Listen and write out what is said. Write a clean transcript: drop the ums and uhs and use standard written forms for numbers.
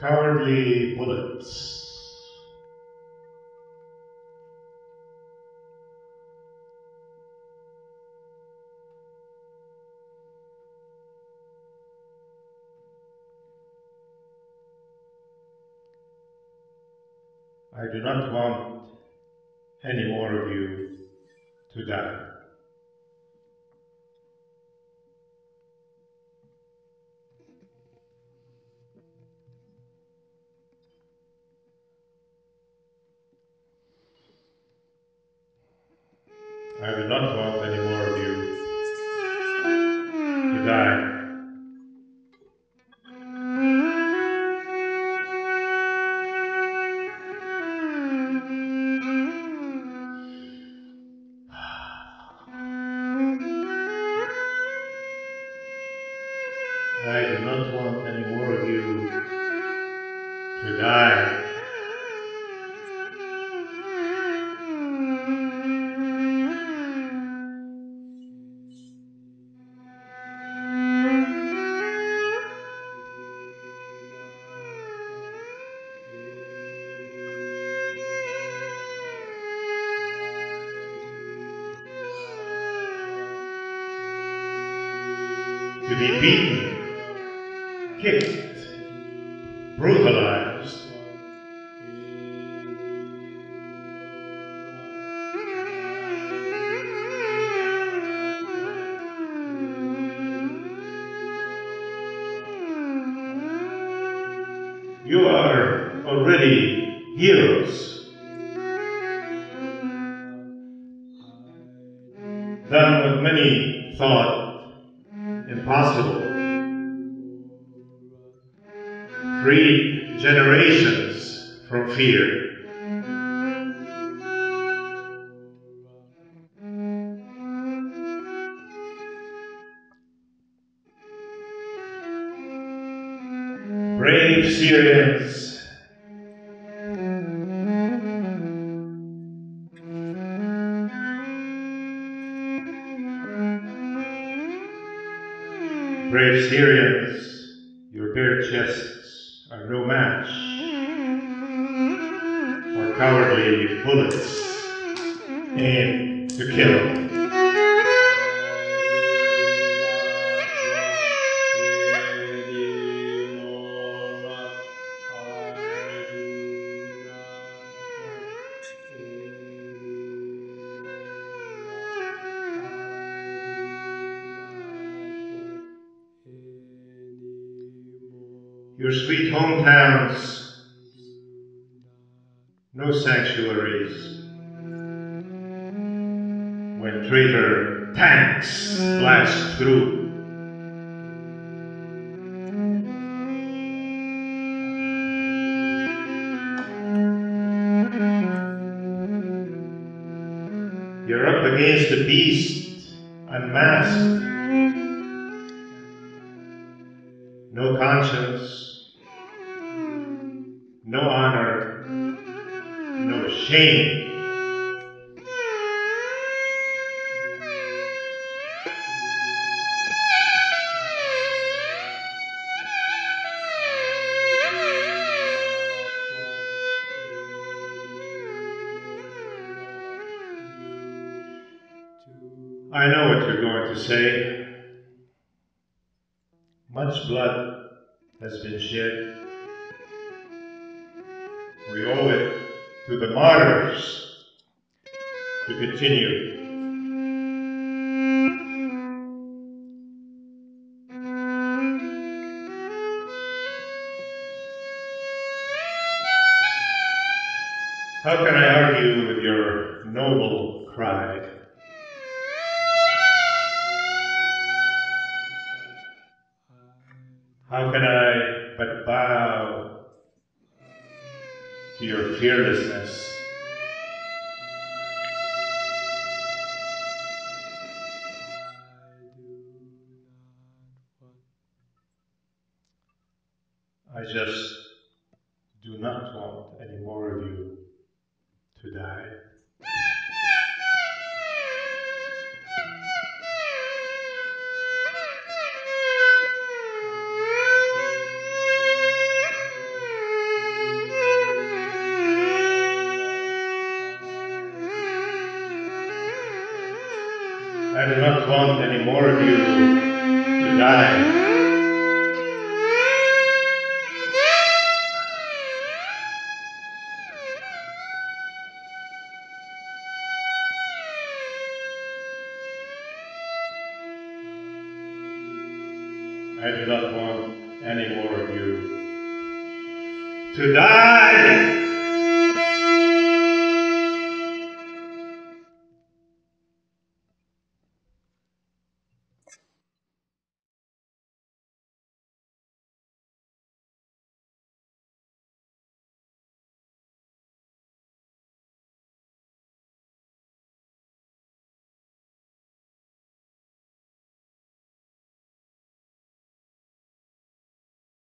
cowardly bullets. I do not want any more of you to die. I do not want any more of you to die. I do not want any more of you to die. To be beaten, kicked, brutalized. You are already heroes. Done what many thought impossible. Freed generations from fear. Brave Syrians, brave Syrians, your bare chests are no match for cowardly bullets aimed to kill. Your sweet hometowns, no sanctuaries. When traitor tanks blast through, you're up against the beast, unmasked. No conscience, no honor, no shame. I know what you're going to say. Much blood has been shed. We owe it to the martyrs to continue. How can I argue with your noble cry? How can I but bow to your fearlessness? I just do not want any more of you to die. I do not want any more of you to die. I do not want any more of you to die!